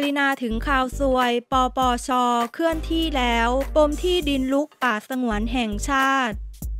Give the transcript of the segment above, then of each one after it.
รินาถึงข่าวซวยปปช.เคลื่อนที่แล้วปมที่ดินลุกป่าสงวนแห่งชาติ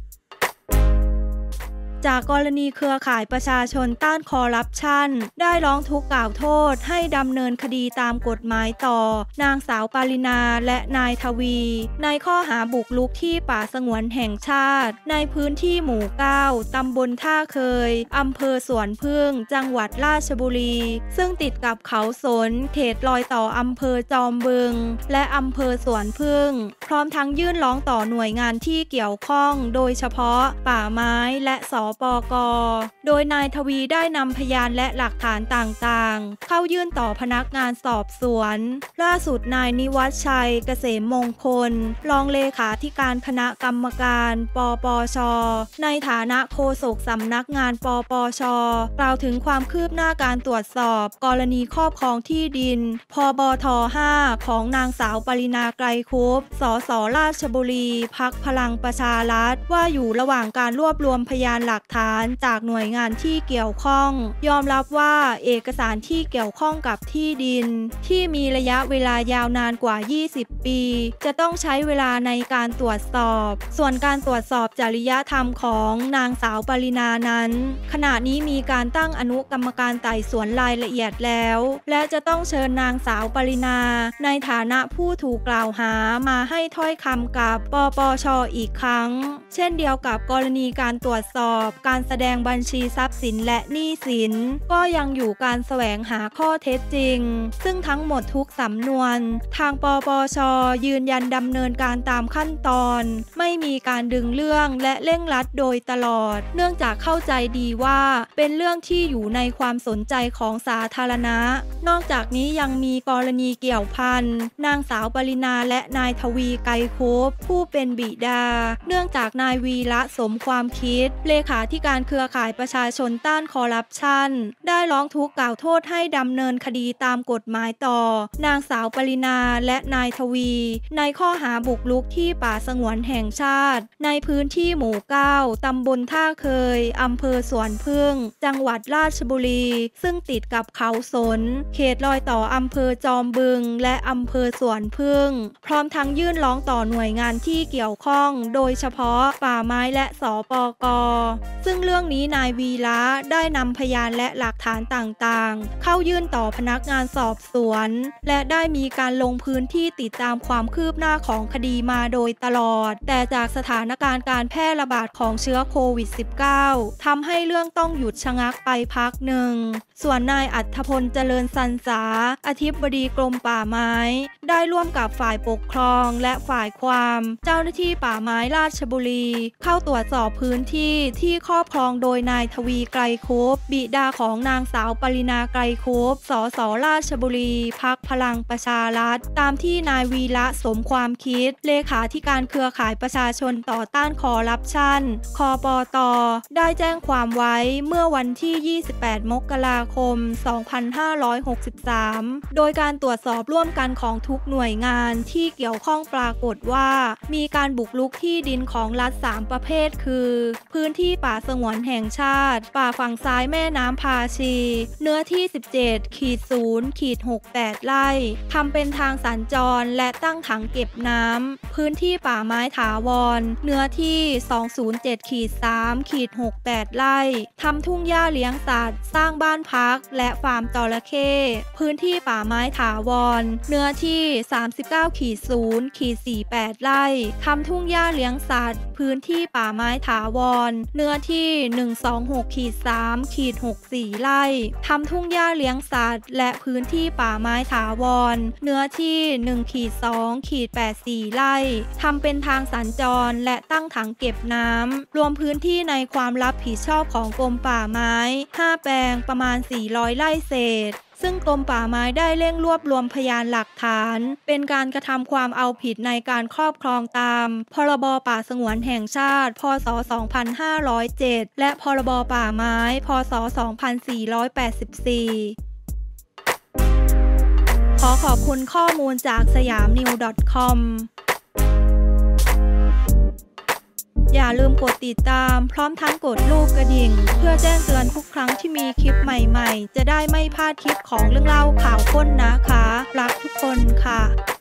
จากกรณีเครือข่ายประชาชนต้านคอร์รัปชันได้ร้องทุกข์กล่าวโทษให้ดำเนินคดีตามกฎหมายต่อนางสาวปารินาและนายทวีในข้อหาบุกรุกที่ป่าสงวนแห่งชาติในพื้นที่หมู่ 9 ตำบลท่าเคยอำเภอสวนพึ่งจังหวัดราชบุรีซึ่งติดกับเขาสนเขตรอยต่ออำเภอจอมบึงและอำเภอสวนพึ่งพร้อมทั้งยื่นร้องต่อหน่วยงานที่เกี่ยวข้องโดยเฉพาะป่าไม้และสปก.โดยนายทวีได้นำพยานและหลักฐานต่างๆเข้ายื่นต่อพนักงานสอบสวนล่าสุดนายนิวัฒน์ชัยเกษมมงคลรองเลขาธิการคณะกรรมการปปช.ในฐานะโฆษกสำนักงานปปช.กล่าวถึงความคืบหน้าการตรวจสอบกรณีครอบครองที่ดินพบท5ของนางสาวปรินาไกรคุปสสราชบุรีพรรคพลังประชารัฐว่าอยู่ระหว่างการรวบรวมพยานหลักฐานจากหน่วยงานที่เกี่ยวข้องยอมรับว่าเอกสารที่เกี่ยวข้องกับที่ดินที่มีระยะเวลายาวนานกว่า20ปีจะต้องใช้เวลาในการตรวจสอบส่วนการตรวจสอบจริยธรรมของนางสาวปรินานั้นขณะนี้มีการตั้งอนุกรรมการไต่สวนรายละเอียดแล้วและจะต้องเชิญนางสาวปรินาในฐานะผู้ถูกกล่าวหามาให้ถ้อยคำกับปปช.อีกครั้งเช่นเดียวกับกรณีการตรวจสอบการแสดงบัญชีทรัพย์สินและหนี้สินก็ยังอยู่การแสวงหาข้อเท็จจริงซึ่งทั้งหมดทุกสำนวนทางปปช.ยืนยันดำเนินการตามขั้นตอนไม่มีการดึงเรื่องและเร่งรัดโดยตลอดเนื่องจากเข้าใจดีว่าเป็นเรื่องที่อยู่ในความสนใจของสาธารณะนอกจากนี้ยังมีกรณีเกี่ยวพันนางสาวปรินาและนายทวีไกรคุปผู้เป็นบิดาเนื่องจากนายวีระสมความคิดเลขาธิการเครือข่ายประชาชนต้านคอร์รัปชันได้ร้องทุกข์กล่าวโทษให้ดำเนินคดีตามกฎหมายต่อนางสาวปรินาและนายทวีในข้อหาบุกรุกที่ป่าสงวนแห่งชาติในพื้นที่หมู่ 9 ตำบลท่าเคยอำเภอสวนพึ่งจังหวัดราชบุรีซึ่งติดกับเขาสนเขตรอยต่ออำเภอจอมบึงและอำเภอสวนพึ่งพร้อมทั้งยื่นร้องต่อหน่วยงานที่เกี่ยวข้องโดยเฉพาะป่าไม้และสปก.ซึ่งเรื่องนี้นายวีระได้นำพยานและหลักฐานต่างๆเข้ายื่นต่อพนักงานสอบสวนและได้มีการลงพื้นที่ติดตามความคืบหน้าของคดีมาโดยตลอดแต่จากสถานการณ์การแพร่ระบาดของเชื้อโควิด -19 ทำให้เรื่องต้องหยุดชะงักไปพักหนึ่งส่วนนายอัธพลเจริญสรรษาอธิบดีกรมป่าไม้ได้ร่วมกับฝ่ายปกครองและฝ่ายความเจ้าหน้าที่ป่าไม้ราชบุรีเข้าตรวจสอบพื้นที่ที่ครอบครองโดยนายทวีไกรคุปบิดาของนางสาวปรินาไกรคุปสสราชบุรีพรรคพลังประชารัฐตามที่นายวีระสมความคิดเลขาธิการเครือข่ายประชาชนต่อต้านคอร์รัปชันคปต.ได้แจ้งความไว้เมื่อวันที่28มกราคม2563โดยการตรวจสอบร่วมกันของทุกหน่วยงานที่เกี่ยวข้องปรากฏว่ามีการบุกรุกที่ดินของรัฐ3ประเภทคือพื้นที่ป่าสงวนแห่งชาติป่าฝั่งซ้ายแม่น้ำพาชีเนื้อที่ 17-0-68 ไร่ทำเป็นทางสัญจรและตั้งถังเก็บน้ำพื้นที่ป่าไม้ถาวรเนื้อที่ 207-3-68 ไร่ทำทุ่งหญ้าเลี้ยงสัตว์สร้างบ้านพักและฟาร์มจระเข้พื้นที่ป่าไม้ถาวรเนื้อที่ 39-0-48 ไร่ทำทุ่งหญ้าเลี้ยงสัตว์พื้นที่ป่าไม้ถาวรเนื้อที่ 126-3-64 ไร่ทำทุ่งหญ้าเลี้ยงสัตว์และพื้นที่ป่าไม้ถาวรเนื้อที่ 1-2-84 ไร่ทำเป็นทางสัญจรและตั้งถังเก็บน้ำรวมพื้นที่ในความรับผิดชอบของกรมป่าไม้5แปลงประมาณ400ไร่เศษซึ่งกรมป่าไม้ได้เร่งรวบรวมพยานหลักฐานเป็นการกระทำความเอาผิดในการครอบครองตามพรบป่าสงวนแห่งชาติพ.ศ. 2507และพรบป่าไม้พ.ศ. 2484ขอบคุณข้อมูลจากสยามนิว .com อย่าลืมกดติดตามพร้อมทั้งกดรูปกระดิ่งเพื่อแจ้งเตือนทุกครั้งที่มีคลิปใหม่ๆจะได้ไม่พลาดคลิปของเรื่องเล่าข่าวค้นนะคะรักทุกคนค่ะ